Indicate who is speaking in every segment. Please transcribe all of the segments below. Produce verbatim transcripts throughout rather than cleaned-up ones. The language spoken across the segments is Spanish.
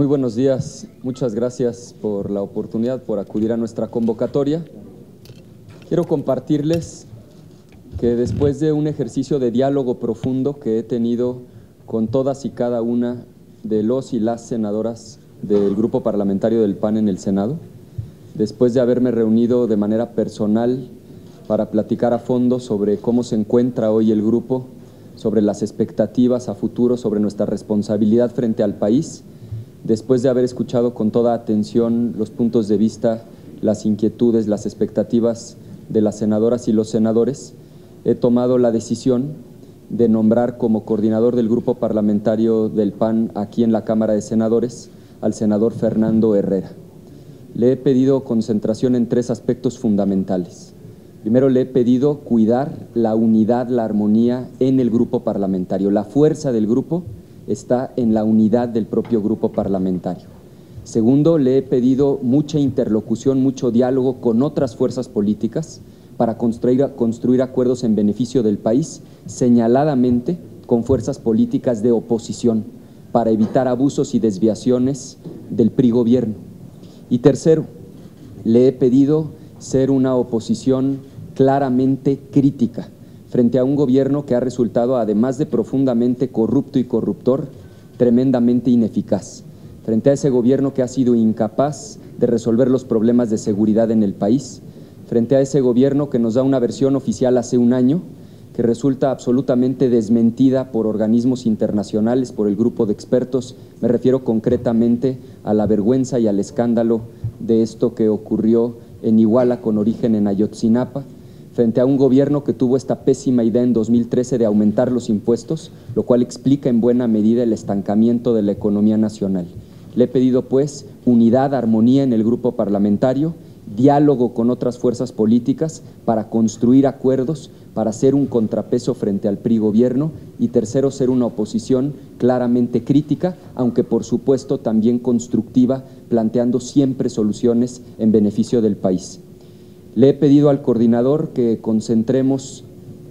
Speaker 1: buenos días. Muchas gracias por la oportunidad, por acudir a nuestra convocatoria. Quiero compartirles que después de un ejercicio de diálogo profundo que he tenido con todas y cada una de los y las senadoras del Grupo Parlamentario del P A N en el Senado, después de haberme reunido de manera personal para platicar a fondo sobre cómo se encuentra hoy el grupo, sobre las expectativas a futuro, sobre nuestra responsabilidad frente al país, después de haber escuchado con toda atención los puntos de vista, las inquietudes, las expectativas de las senadoras y los senadores, he tomado la decisión de nombrar como coordinador del grupo parlamentario del P A N aquí en la Cámara de Senadores al senador Fernando Herrera. Le he pedido concentración en tres aspectos fundamentales. Primero, le he pedido cuidar la unidad, la armonía en el grupo parlamentario. La fuerza del grupo está en la unidad del propio grupo parlamentario. Segundo, le he pedido mucha interlocución, mucho diálogo con otras fuerzas políticas para construir, construir acuerdos en beneficio del país, señaladamente con fuerzas políticas de oposición, para evitar abusos y desviaciones del P R I gobierno. Y tercero, le he pedido ser una oposición claramente crítica frente a un gobierno que ha resultado, además de profundamente corrupto y corruptor, tremendamente ineficaz, frente a ese gobierno que ha sido incapaz de resolver los problemas de seguridad en el país, frente a ese gobierno que nos da una versión oficial hace un año, que resulta absolutamente desmentida por organismos internacionales, por el grupo de expertos. Me refiero concretamente a la vergüenza y al escándalo de esto que ocurrió en Iguala con origen en Ayotzinapa, frente a un gobierno que tuvo esta pésima idea en dos mil trece de aumentar los impuestos, lo cual explica en buena medida el estancamiento de la economía nacional. Le he pedido, pues, unidad, armonía en el grupo parlamentario, diálogo con otras fuerzas políticas para construir acuerdos, para ser un contrapeso frente al P R I gobierno, y tercero, ser una oposición claramente crítica, aunque por supuesto también constructiva, planteando siempre soluciones en beneficio del país. Le he pedido al coordinador que concentremos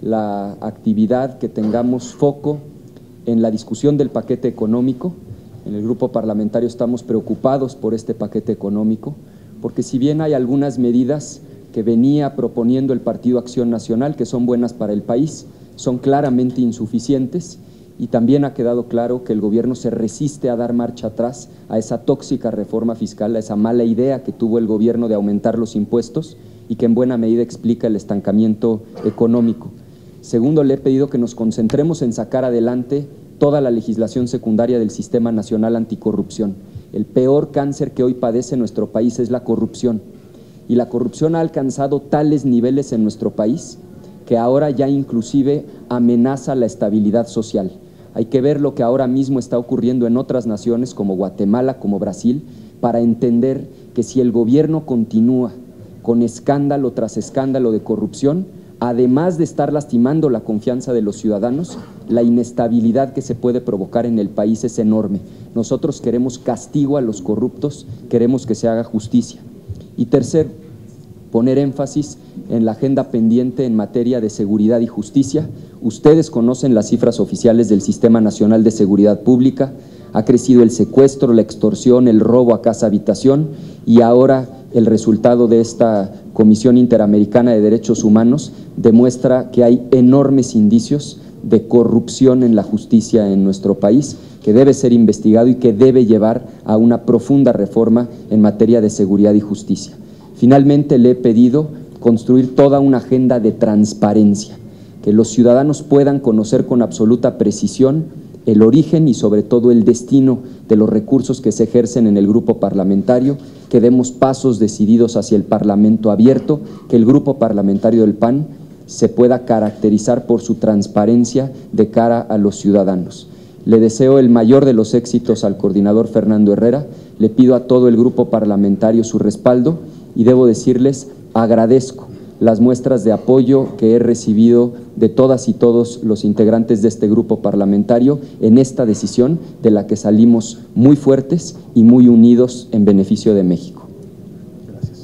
Speaker 1: la actividad, que tengamos foco en la discusión del paquete económico. En el grupo parlamentario estamos preocupados por este paquete económico, porque si bien hay algunas medidas que venía proponiendo el Partido Acción Nacional que son buenas para el país, son claramente insuficientes, y también ha quedado claro que el gobierno se resiste a dar marcha atrás a esa tóxica reforma fiscal, a esa mala idea que tuvo el gobierno de aumentar los impuestos y que en buena medida explica el estancamiento económico. Segundo, le he pedido que nos concentremos en sacar adelante toda la legislación secundaria del Sistema Nacional Anticorrupción. El peor cáncer que hoy padece nuestro país es la corrupción, y la corrupción ha alcanzado tales niveles en nuestro país que ahora ya inclusive amenaza la estabilidad social. Hay que ver lo que ahora mismo está ocurriendo en otras naciones como Guatemala, como Brasil, para entender que si el gobierno continúa con escándalo tras escándalo de corrupción, además de estar lastimando la confianza de los ciudadanos, la inestabilidad que se puede provocar en el país es enorme. Nosotros queremos castigo a los corruptos, queremos que se haga justicia. Y tercero, poner énfasis en la agenda pendiente en materia de seguridad y justicia. Ustedes conocen las cifras oficiales del Sistema Nacional de Seguridad Pública. Ha crecido el secuestro, la extorsión, el robo a casa habitación, y ahora el resultado de esta Comisión Interamericana de Derechos Humanos demuestra que hay enormes indicios de corrupción en la justicia en nuestro país, que debe ser investigado y que debe llevar a una profunda reforma en materia de seguridad y justicia. Finalmente, le he pedido construir toda una agenda de transparencia, que los ciudadanos puedan conocer con absoluta precisión el origen y sobre todo el destino de los recursos que se ejercen en el grupo parlamentario, que demos pasos decididos hacia el Parlamento abierto, que el grupo parlamentario del P A N se pueda caracterizar por su transparencia de cara a los ciudadanos. Le deseo el mayor de los éxitos al coordinador Fernando Herrera, le pido a todo el grupo parlamentario su respaldo y debo decirles, agradezco las muestras de apoyo que he recibido de todas y todos los integrantes de este grupo parlamentario en esta decisión de la que salimos muy fuertes y muy unidos en beneficio de México.
Speaker 2: Gracias.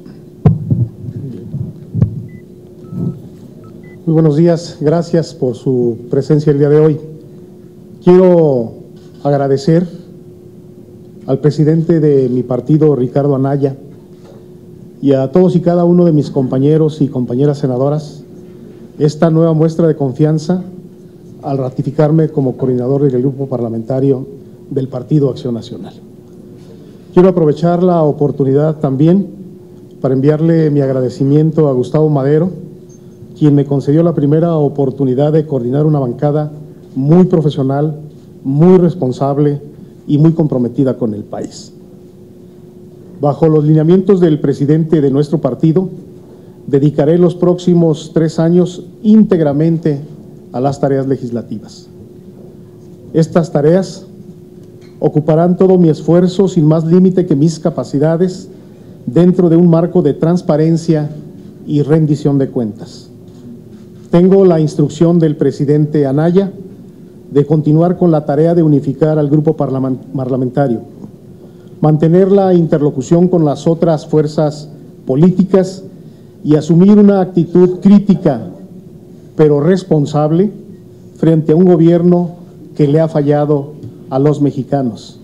Speaker 2: Muy buenos días, gracias por su presencia el día de hoy. Quiero agradecer al presidente de mi partido, Ricardo Anaya, y a todos y cada uno de mis compañeros y compañeras senadoras, esta nueva muestra de confianza al ratificarme como coordinador del grupo parlamentario del Partido Acción Nacional. Quiero aprovechar la oportunidad también para enviarle mi agradecimiento a Gustavo Madero, quien me concedió la primera oportunidad de coordinar una bancada muy profesional, muy responsable y muy comprometida con el país. Bajo los lineamientos del presidente de nuestro partido, dedicaré los próximos tres años íntegramente a las tareas legislativas. Estas tareas ocuparán todo mi esfuerzo sin más límite que mis capacidades dentro de un marco de transparencia y rendición de cuentas. Tengo la instrucción del presidente Anaya de continuar con la tarea de unificar al grupo parlamentario, mantener la interlocución con las otras fuerzas políticas y asumir una actitud crítica, pero responsable, frente a un gobierno que le ha fallado a los mexicanos.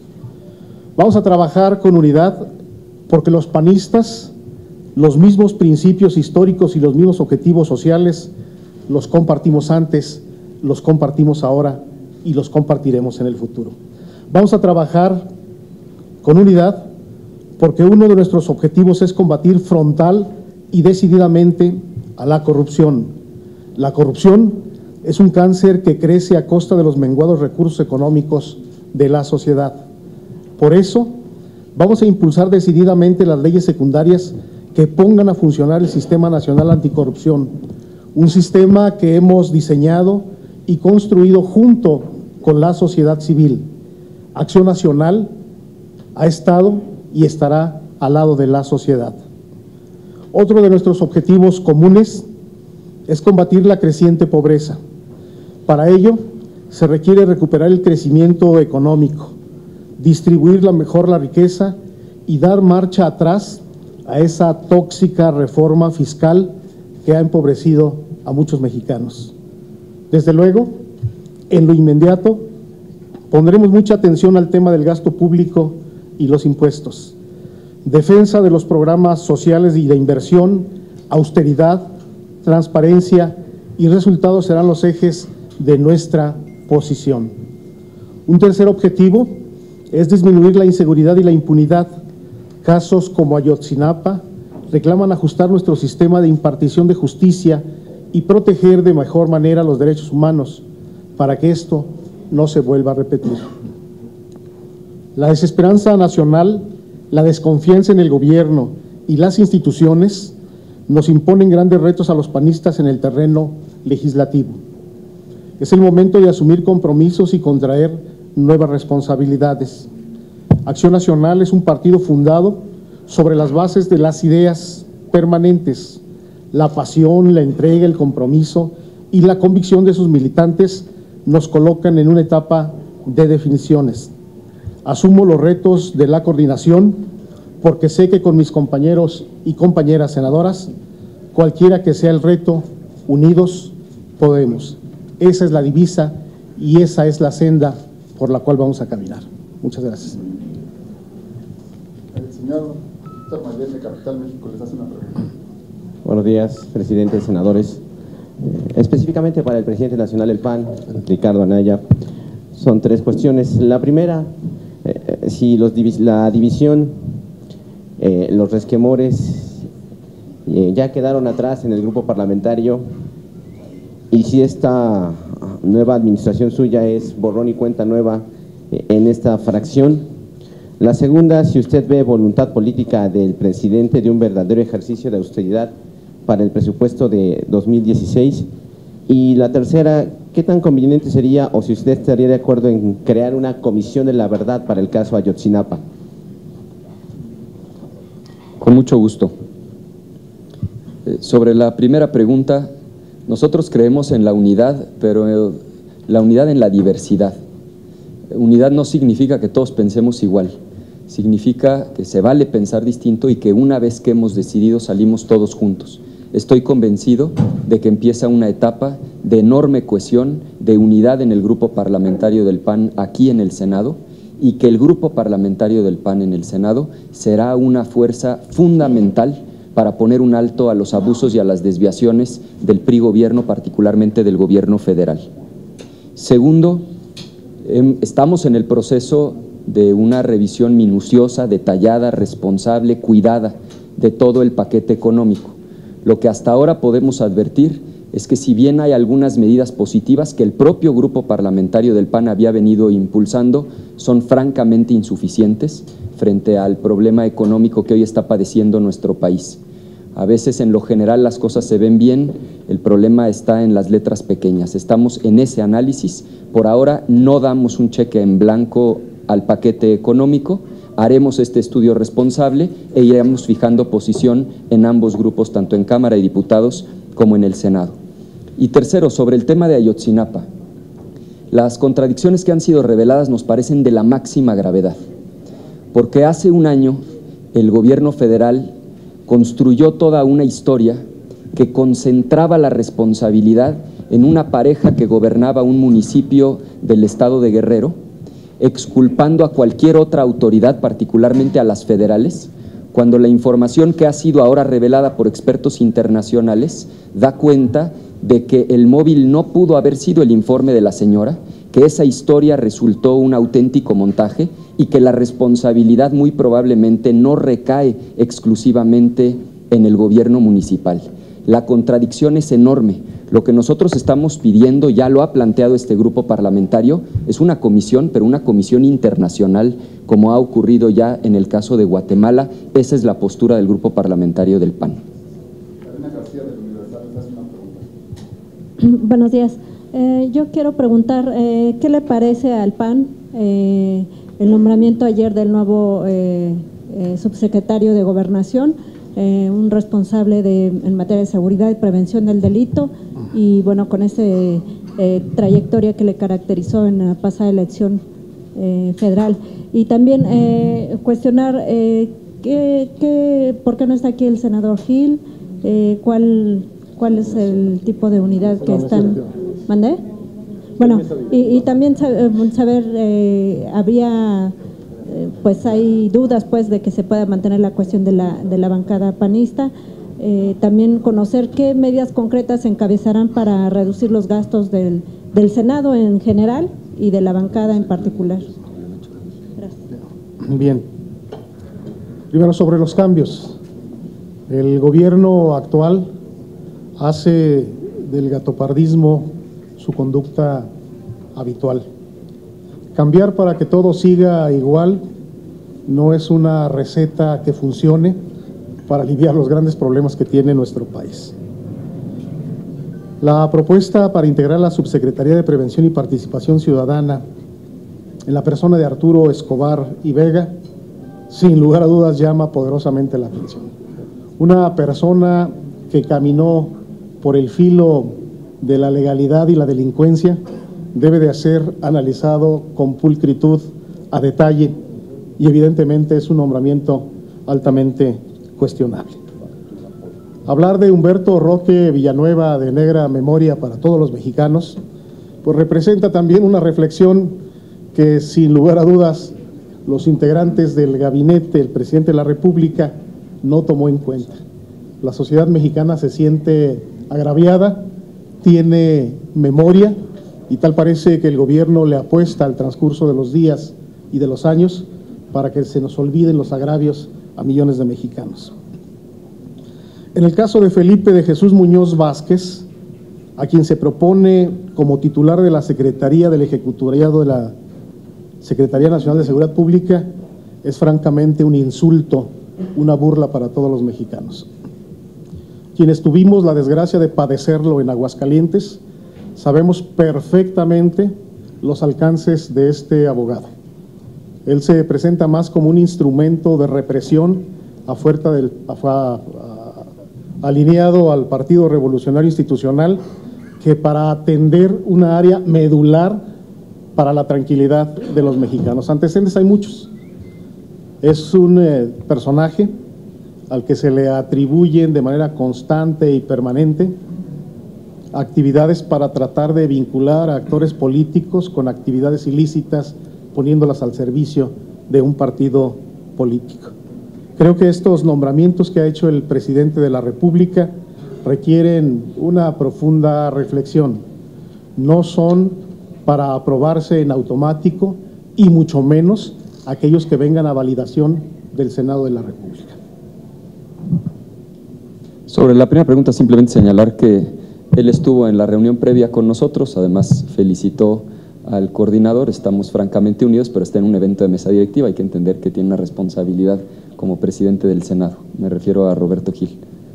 Speaker 2: Vamos a trabajar con unidad porque los panistas, los mismos principios históricos y los mismos objetivos sociales, los compartimos antes, los compartimos ahora y los compartiremos en el futuro. Vamos a trabajar con unidad porque uno de nuestros objetivos es combatir frontal y decididamente a la corrupción. La corrupción es un cáncer que crece a costa de los menguados recursos económicos de la sociedad. Por eso, vamos a impulsar decididamente las leyes secundarias que pongan a funcionar el Sistema Nacional Anticorrupción, un sistema que hemos diseñado y construido junto con la sociedad civil. Acción Nacional ha estado y estará al lado de la sociedad. Otro de nuestros objetivos comunes es combatir la creciente pobreza. Para ello, se requiere recuperar el crecimiento económico, distribuir la mejor la riqueza y dar marcha atrás a esa tóxica reforma fiscal que ha empobrecido a muchos mexicanos. Desde luego, en lo inmediato, pondremos mucha atención al tema del gasto público y los impuestos, defensa de los programas sociales y de inversión, austeridad, transparencia y resultados serán los ejes de nuestra posición. Un tercer objetivo es disminuir la inseguridad y la impunidad. Casos como Ayotzinapa reclaman ajustar nuestro sistema de impartición de justicia y proteger de mejor manera los derechos humanos para que esto no se vuelva a repetir. La desesperanza nacional, la desconfianza en el gobierno y las instituciones nos imponen grandes retos a los panistas en el terreno legislativo. Es el momento de asumir compromisos y contraer nuevas responsabilidades. Acción Nacional es un partido fundado sobre las bases de las ideas permanentes. La pasión, la entrega, el compromiso y la convicción de sus militantes nos colocan en una etapa de definiciones. Asumo los retos de la coordinación porque sé que con mis compañeros y compañeras senadoras, cualquiera que sea el reto, unidos podemos. Esa es la divisa y esa es la senda por la cual vamos a caminar. Muchas gracias.
Speaker 3: El señor Víctor Mayel de Capital México les hace una pregunta.
Speaker 4: Buenos días, presidentes, senadores. Eh, específicamente para el presidente nacional del P A N, Ricardo Anaya, son tres cuestiones. La primera, eh, si los divis la división, eh, los resquemores eh, ya quedaron atrás en el grupo parlamentario y si esta nueva administración suya es borrón y cuenta nueva eh, en esta fracción. La segunda, si usted ve voluntad política del presidente de un verdadero ejercicio de austeridad para el presupuesto de dos mil dieciséis. Y la tercera, ¿qué tan conveniente sería o si usted estaría de acuerdo en crear una comisión de la verdad para el caso Ayotzinapa?
Speaker 1: Con mucho gusto. Eh, sobre la primera pregunta, nosotros creemos en la unidad, pero eh, la unidad en la diversidad. Unidad no significa que todos pensemos igual, significa que se vale pensar distinto y que una vez que hemos decidido salimos todos juntos. Estoy convencido de que empieza una etapa de enorme cohesión, de unidad en el grupo parlamentario del P A N aquí en el Senado y que el grupo parlamentario del P A N en el Senado será una fuerza fundamental para poner un alto a los abusos y a las desviaciones del P R I gobierno, particularmente del gobierno federal. Segundo, eh, estamos en el proceso de una revisión minuciosa, detallada, responsable, cuidada de todo el paquete económico. Lo que hasta ahora podemos advertir es que si bien hay algunas medidas positivas que el propio grupo parlamentario del P A N había venido impulsando, son francamente insuficientes frente al problema económico que hoy está padeciendo nuestro país. A veces en lo general las cosas se ven bien, el problema está en las letras pequeñas. Estamos en ese análisis, por ahora no damos un cheque en blanco al paquete económico, haremos este estudio responsable e iremos fijando posición en ambos grupos, tanto en Cámara de Diputados como en el Senado. Y tercero, sobre el tema de Ayotzinapa, las contradicciones que han sido reveladas nos parecen de la máxima gravedad, porque hace un año el gobierno federal construyó toda una historia que concentraba la responsabilidad en una pareja que gobernaba un municipio del estado de Guerrero, exculpando a cualquier otra autoridad, particularmente a las federales, cuando la información que ha sido ahora revelada por expertos internacionales da cuenta de que el móvil no pudo haber sido el informe de la señora, que esa historia resultó un auténtico montaje y que la responsabilidad muy probablemente no recae exclusivamente en el gobierno municipal. La contradicción es enorme. Lo que nosotros estamos pidiendo, ya lo ha planteado este grupo parlamentario, es una comisión, pero una comisión internacional, como ha ocurrido ya en el caso de Guatemala. Esa es la postura del grupo parlamentario del P A N.
Speaker 3: Karina García, del Universal, les hace una pregunta.
Speaker 5: Buenos días. Eh, yo quiero preguntar, eh, ¿qué le parece al P A N eh, el nombramiento ayer del nuevo eh, eh, subsecretario de Gobernación, eh, un responsable de, en materia de seguridad y prevención del delito, y bueno, con esa eh, trayectoria que le caracterizó en la pasada elección eh, federal? Y también eh, cuestionar eh, qué, qué, por qué no está aquí el senador Gil, eh, cuál, cuál es el tipo de unidad que están… ¿Mandé? Bueno, y, y también saber, eh, habría, eh, pues hay dudas pues de que se pueda mantener la cuestión de la, de la bancada panista, eh, también conocer qué medidas concretas se encabezarán para reducir los gastos del, del Senado en general y de la bancada en particular. Gracias.
Speaker 2: Bien. Primero, sobre los cambios. El gobierno actual hace del gatopardismo su conducta habitual. Cambiar para que todo siga igual no es una receta que funcione para aliviar los grandes problemas que tiene nuestro país. La propuesta para integrar la Subsecretaría de Prevención y Participación Ciudadana en la persona de Arturo Escobar y Vega, sin lugar a dudas llama poderosamente la atención. Una persona que caminó por el filo de la legalidad y la delincuencia debe de ser analizado con pulcritud, a detalle, y evidentemente es un nombramiento altamente cuestionable. Hablar de Humberto Roque Villanueva de negra memoria para todos los mexicanos, pues representa también una reflexión que sin lugar a dudas los integrantes del gabinete del presidente de la República no tomó en cuenta. La sociedad mexicana se siente agraviada, tiene memoria, y tal parece que el gobierno le apuesta al transcurso de los días y de los años para que se nos olviden los agravios a millones de mexicanos. En el caso de Felipe de Jesús Muñoz Vázquez, a quien se propone como titular de la Secretaría del Ejecutoriado de la Secretaría Nacional de Seguridad Pública, es francamente un insulto, una burla para todos los mexicanos. Quienes tuvimos la desgracia de padecerlo en Aguascalientes, sabemos perfectamente los alcances de este abogado. Él se presenta más como un instrumento de represión a fuerza del, a, a, a, alineado al Partido Revolucionario Institucional, que para atender una área medular para la tranquilidad de los mexicanos. Antecedentes hay muchos. Es un eh, personaje al que se le atribuyen de manera constante y permanente actividades para tratar de vincular a actores políticos con actividades ilícitas poniéndolas al servicio de un partido político. Creo que estos nombramientos que ha hecho el presidente de la República requieren una profunda reflexión. No son para aprobarse en automático y mucho menos aquellos que vengan a validación del Senado de la República.
Speaker 1: Sobre la primera pregunta, simplemente señalar que él estuvo en la reunión previa con nosotros, además felicitó al coordinador, estamos francamente unidos, pero está en un evento de mesa directiva, hay que entender que tiene una responsabilidad como presidente del Senado. Me refiero a Roberto Gil.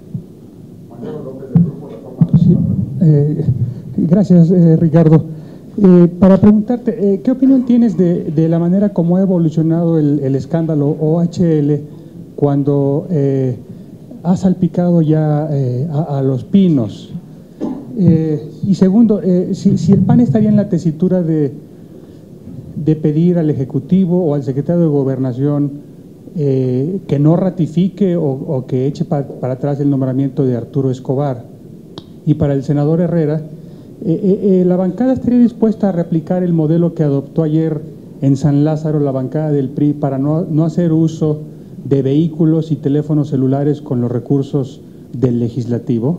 Speaker 6: Sí, eh, gracias, eh, Ricardo. Eh, para preguntarte, eh, ¿qué opinión tienes de, de la manera como ha evolucionado el, el escándalo O H L cuando eh, ha salpicado ya eh, a, a Los Pinos? Eh, y segundo, eh, si, si el P A N estaría en la tesitura de, de pedir al Ejecutivo o al Secretario de Gobernación eh, que no ratifique o, o que eche pa, para atrás el nombramiento de Arturo Escobar. Y para el senador Herrera, eh, eh, ¿la bancada estaría dispuesta a replicar el modelo que adoptó ayer en San Lázaro la bancada del P R I para no, no hacer uso de vehículos y teléfonos celulares con los recursos del legislativo?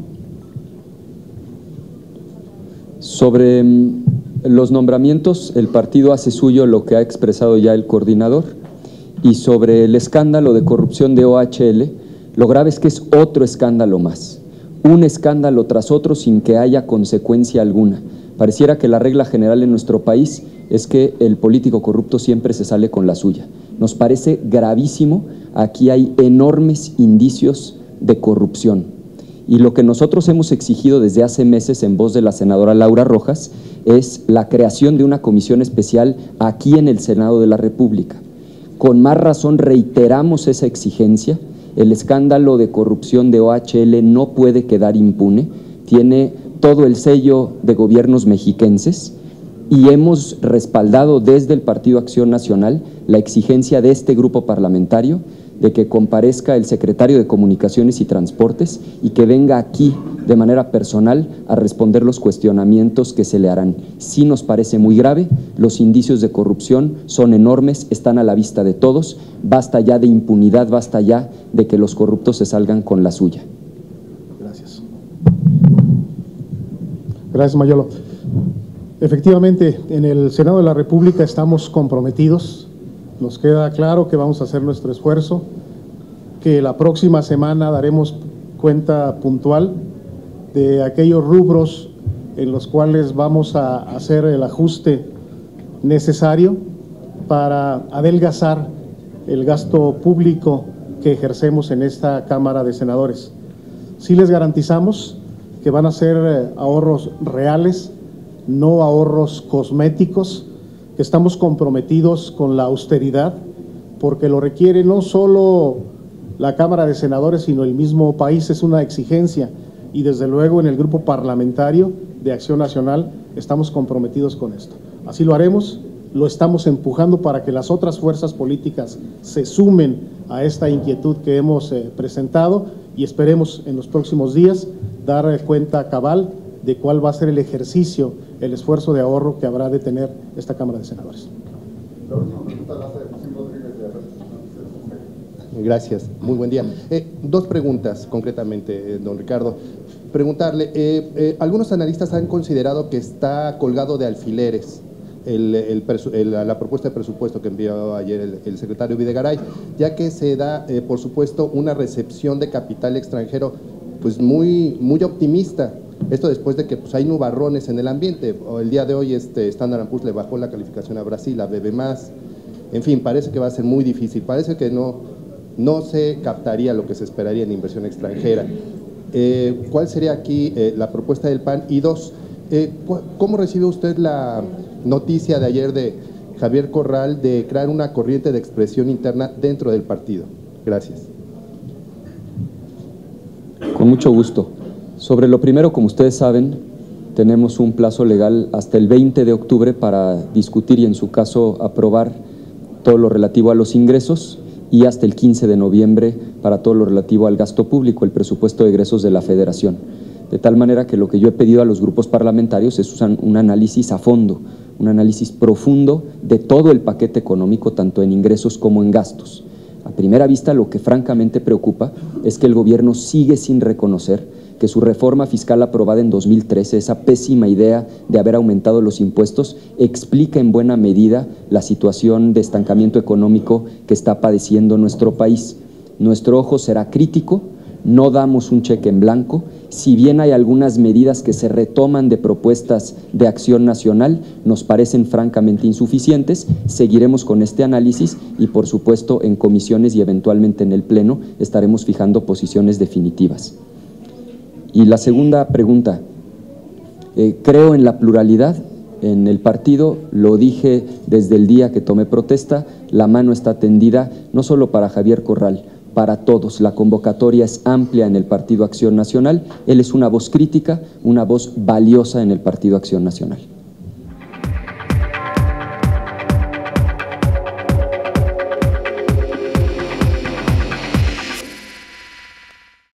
Speaker 1: Sobre los nombramientos, el partido hace suyo lo que ha expresado ya el coordinador, y sobre el escándalo de corrupción de O H L, lo grave es que es otro escándalo más, un escándalo tras otro sin que haya consecuencia alguna. Pareciera que la regla general en nuestro país es que el político corrupto siempre se sale con la suya. Nos parece gravísimo, aquí hay enormes indicios de corrupción. Y lo que nosotros hemos exigido desde hace meses en voz de la senadora Laura Rojas es la creación de una comisión especial aquí en el Senado de la República. Con más razón reiteramos esa exigencia. El escándalo de corrupción de O H L no puede quedar impune, tiene todo el sello de gobiernos mexiquenses y hemos respaldado desde el Partido Acción Nacional la exigencia de este grupo parlamentario de que comparezca el secretario de Comunicaciones y Transportes y que venga aquí de manera personal a responder los cuestionamientos que se le harán. Sí nos parece muy grave, los indicios de corrupción son enormes, están a la vista de todos, basta ya de impunidad, basta ya de que los corruptos se salgan con la suya.
Speaker 2: Gracias. Gracias, Mayolo. Efectivamente, en el Senado de la República estamos comprometidos. Nos queda claro que vamos a hacer nuestro esfuerzo, que la próxima semana daremos cuenta puntual de aquellos rubros en los cuales vamos a hacer el ajuste necesario para adelgazar el gasto público que ejercemos en esta Cámara de Senadores. Sí les garantizamos que van a ser ahorros reales, no ahorros cosméticos, que estamos comprometidos con la austeridad, porque lo requiere no solo la Cámara de Senadores, sino el mismo país, es una exigencia, y desde luego en el Grupo Parlamentario de Acción Nacional estamos comprometidos con esto. Así lo haremos, lo estamos empujando para que las otras fuerzas políticas se sumen a esta inquietud que hemos eh, presentado y esperemos en los próximos días dar cuenta cabal de cuál va a ser el ejercicio, el esfuerzo de ahorro que habrá de tener esta Cámara de Senadores.
Speaker 7: Gracias, muy buen día. Eh, dos preguntas concretamente, eh, don Ricardo. Preguntarle, eh, eh, algunos analistas han considerado que está colgado de alfileres el, el, el, la propuesta de presupuesto que envió ayer el, el secretario Videgaray, ya que se da, eh, por supuesto, una recepción de capital extranjero pues muy, muy optimista. Esto después de que pues, hay nubarrones en el ambiente. El día de hoy este, Standard and Poor's le bajó la calificación a Brasil, a B B más. En fin, parece que va a ser muy difícil. Parece que no, no se captaría lo que se esperaría en inversión extranjera. Eh, ¿Cuál sería aquí eh, la propuesta del P A N? Y dos, eh, ¿cómo recibe usted la noticia de ayer de Javier Corral de crear una corriente de expresión interna dentro del partido? Gracias.
Speaker 1: Con mucho gusto. Sobre lo primero, como ustedes saben, tenemos un plazo legal hasta el veinte de octubre para discutir y en su caso aprobar todo lo relativo a los ingresos y hasta el quince de noviembre para todo lo relativo al gasto público, el presupuesto de egresos de la Federación. De tal manera que lo que yo he pedido a los grupos parlamentarios es un análisis a fondo un análisis profundo de todo el paquete económico, tanto en ingresos como en gastos. A primera vista, lo que francamente preocupa es que el gobierno sigue sin reconocer que su reforma fiscal aprobada en dos mil trece, esa pésima idea de haber aumentado los impuestos, explica en buena medida la situación de estancamiento económico que está padeciendo nuestro país. Nuestro ojo será crítico, no damos un cheque en blanco. Si bien hay algunas medidas que se retoman de propuestas de acción nacional, nos parecen francamente insuficientes, seguiremos con este análisis y, por supuesto, en comisiones y eventualmente en el Pleno estaremos fijando posiciones definitivas. Y la segunda pregunta, eh, creo en la pluralidad en el partido, lo dije desde el día que tomé protesta, la mano está tendida no solo para Javier Corral, para todos. La convocatoria es amplia en el Partido Acción Nacional, él es una voz crítica, una voz valiosa en el Partido Acción Nacional.